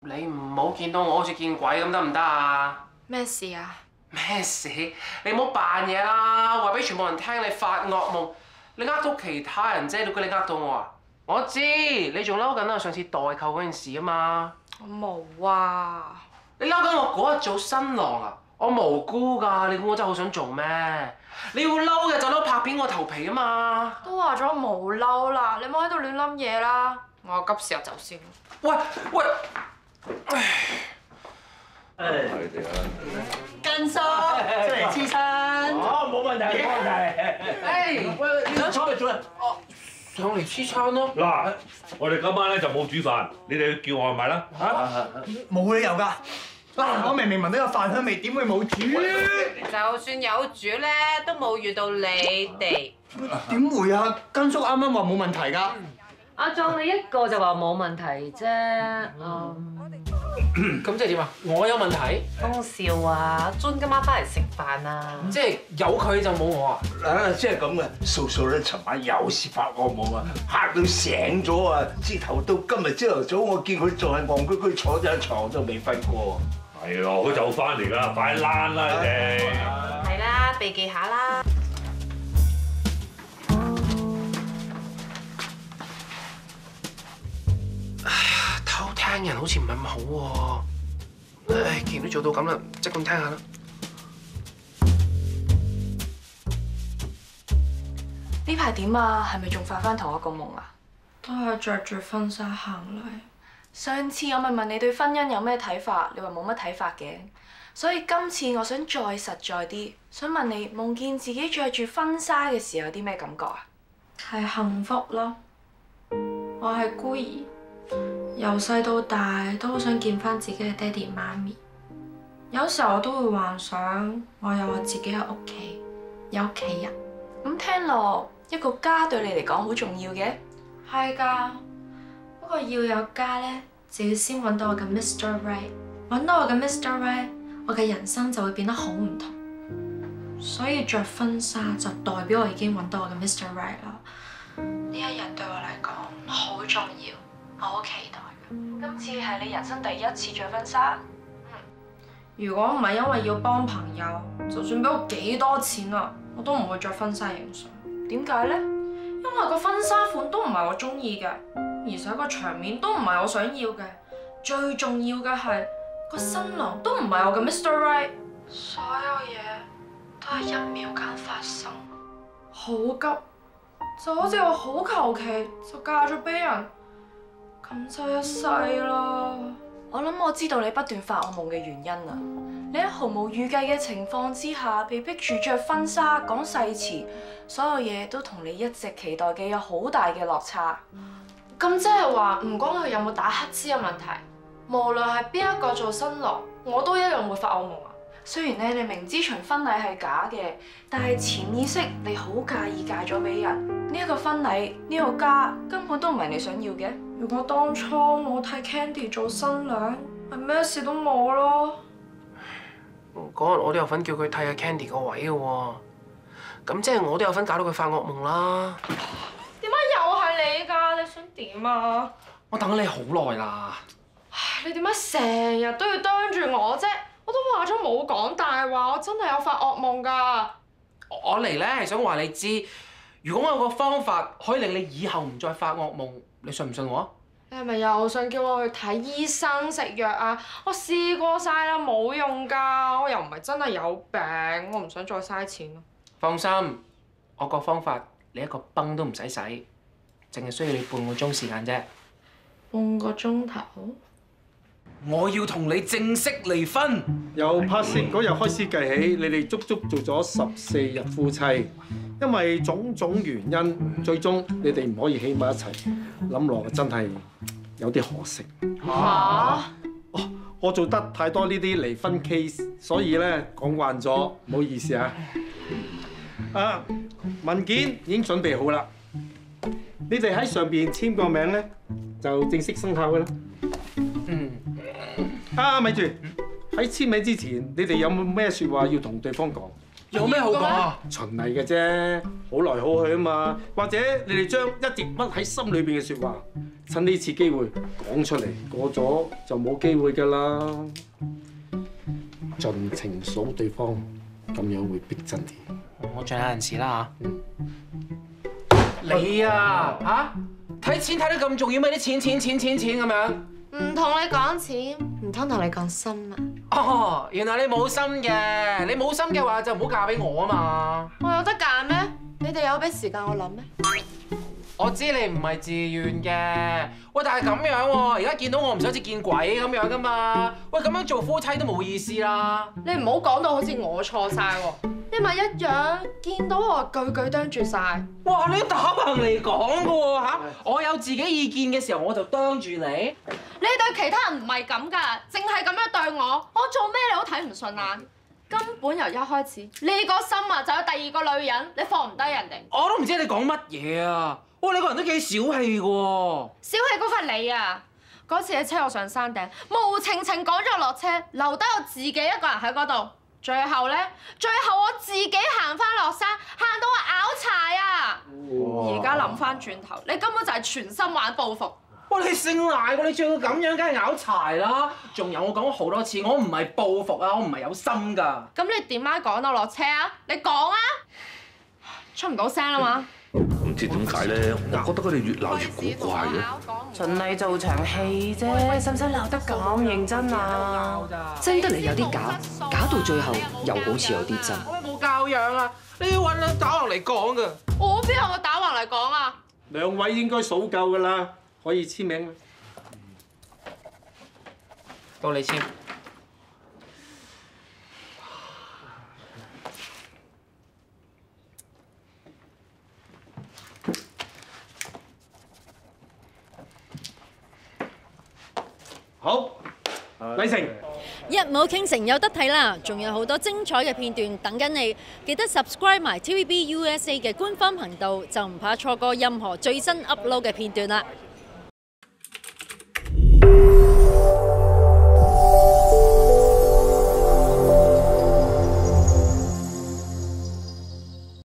你唔好見到我好似見鬼咁得唔得啊？ 咩事啊？ 咩事？你唔好扮嘢啦，話俾全部人聽你發惡夢，你呃到其他人啫，你估你呃到我啊？我知，你仲嬲緊啊上次代購嗰件事啊嘛。 我冇啊！ 你嬲緊我嗰日做新郎啊？我無辜㗎，你估我真係好想做咩？你要嬲嘅就嬲拍扁我頭皮啊嘛！ 都話咗冇嬲啦，你唔好喺度亂諗嘢啦。我急事就走先。 喂喂， 係哋啊！ 根叔出嚟黐親。 哦，冇問題，冇問題。 誒，喂，你想坐嚟做咩？哦，上嚟黐餐咯。 嗱，我哋今晚咧就冇煮飯，你哋叫外賣啦嚇。 冇理由㗎。嗱，我明明聞到有飯香味，點會冇煮？ 就算有煮咧，都冇遇到你哋。 點會啊？根叔啱啱話冇問題㗎。 阿壯你一個就話冇問題啫， 咁即係點啊？我有問題？ 講笑啊！尊今晚翻嚟食飯啊！ 即係有佢就冇我啊？ 即係咁嘅，素素咧，尋晚又是發惡夢啊，嚇到醒咗啊！之頭到今日朝頭早，我見佢仲係戇居居坐咗喺床度未瞓過。 係咯，佢就翻嚟㗎，快躝啦你哋！ 係啦，避忌下啦。 偷聽人好似唔係咁好喎。唉，既然都做到咁啦，即管聽下啦。 呢排點啊？係咪仲發翻同一個夢啊？ 都係着住婚紗行嚟。 上次我咪問你對婚姻有咩睇法，你話冇乜睇法嘅。所以今次我想再實在啲，想問你夢見自己着住婚紗嘅時候有啲咩感覺啊？ 係幸福咯。我係孤兒，由細到大都好想見翻自己嘅爹哋媽咪。有時候我都會幻想我有我自己嘅屋企，有屋企人。 咁聽落一個家對你嚟講好重要嘅。 係㗎，不過要有家咧，就要先揾到我嘅 Mr. Right。揾到我嘅 Mr. Right， 我嘅人生就會變得好唔同。所以着婚紗就代表我已經揾到我嘅 Mr. Right 啦。呢一日對我嚟講好重要，我好期待㗎。 今次係你人生第一次着婚紗。 如果唔係因為要幫朋友，就算俾我幾多錢啊，我都唔會着婚紗影相。 點解呢？ 因為個婚紗款都唔係我中意嘅，而且個場面都唔係我想要嘅。最重要嘅係個新郎都唔係我嘅 Mr. Right。所有嘢都係一秒間發生，好急，就好似我好求其就嫁咗俾人，咁就一世啦。 我諗我知道你不斷發惡夢嘅原因啦。你喺毫無預計嘅情況之下，被逼住着婚紗講誓詞，所有嘢都同你一直期待嘅有好大嘅落差。 咁即係話唔講佢有冇打乞嗤嘅問題，無論係邊一個做新郎，我都一樣會發惡夢啊！ 雖然咧你明知場婚禮係假嘅，但係潛意識你好介意嫁咗俾人。呢一個婚禮，呢個家根本都唔係你想要嘅。 如果當初我替 Candy 做新娘，咪咩事都冇咯。 嗰日我都有份叫佢替阿 Candy 個位嘅喎，咁即係我都有份搞到佢發惡夢啦。 點解又係你㗎？你想點啊？ 我等咗你好耐啦。 唉，你點解成日都要當住我啫？我都話咗冇講大話，我真係有發惡夢㗎。 我嚟咧係想話你知，如果我有個方法可以令你以後唔再發惡夢，你信唔信我？ 你係咪又想叫我去睇醫生食藥啊？我試過晒啦，冇用㗎。我又唔係真係有病，我唔想再嘥錢咯。 放心，我個方法你一個泵都唔使洗，淨係需要你半個鐘時間啫。 半個鐘頭？ 我要同你正式離婚。 由拍攝嗰日開始計起，你哋足足做咗14日夫妻，因為種種原因，最終你哋唔可以喺埋一齊。諗落真係有啲可惜。 嚇！ 我做得太多呢啲離婚 case， 所以咧講慣咗，唔好意思啊。文件已經準備好啦，你哋喺上邊簽個名咧，就正式生效㗎啦。咪住！喺簽名之前，你哋有冇咩説話要同對方講？ 有咩好講啊？ 循例嘅啫，好來好去啊嘛。或者你哋將一直屈喺心裏邊嘅説話趁呢次機會講出嚟，過咗就冇機會㗎啦。盡情數對方，咁樣會逼真啲。 我盡有陣時啦嚇。你啊嚇睇錢睇得咁重要咩？啲錢咁樣。 唔同你講錢，唔通同你講心啊？ 哦，原來你冇心嘅，你冇心嘅話就唔好嫁俾我啊嘛。 我有得揀咩？你哋有俾時間我諗咩？ 我知你唔係自願嘅，喂，但係咁樣喎，而家見到我唔想好似見鬼咁樣噶嘛，喂，咁樣做夫妻都冇意思啦。 你唔好講到好似我錯晒喎，你咪一樣見到我句句啄住晒。 哇，你打橫嚟講噶喎嚇，我有自己意見嘅時候我就啄住你。 你對其他人唔係咁㗎，淨係咁樣對我，我做咩你都睇唔順眼。根本由一開始，你個心啊就有第二個女人，你放唔低人哋。 我都唔知你講乜嘢啊！哇，你個人都幾小氣㗎喎。 小氣嗰個係你啊！嗰次你車我上山頂，無情情趕咗我落車，留低我自己一個人喺嗰度。最後我自己行翻落山，行到我拗柴啊！而家諗翻轉頭，你根本就係全心玩報復。 哇！你姓賴喎，你做到咁樣，梗係拗柴啦！仲有我講咗好多次，我唔係報復啊，我唔係有心㗎。 咁你點解趕我落車啊？你講啊！出唔到聲啦嘛？ 唔知點解咧，我覺得佢哋越鬧越古怪嘅。 盡力做場戲啫，使唔使鬧得咁認真啊？ 真得嚟有啲假，假到最後又好似有啲真。 我冇教養啊！你要揾人打橫嚟講㗎。 我邊有個打橫嚟講啊？ 兩位應該數夠㗎啦，可以簽名啦。 到你簽。 好，禮成。 一舞傾城有得睇啦，仲有好多精彩嘅片段等緊你，記得 subscribe 埋 TVB USA 嘅官方頻道，就唔怕錯過任何最新 upload 嘅片段啦。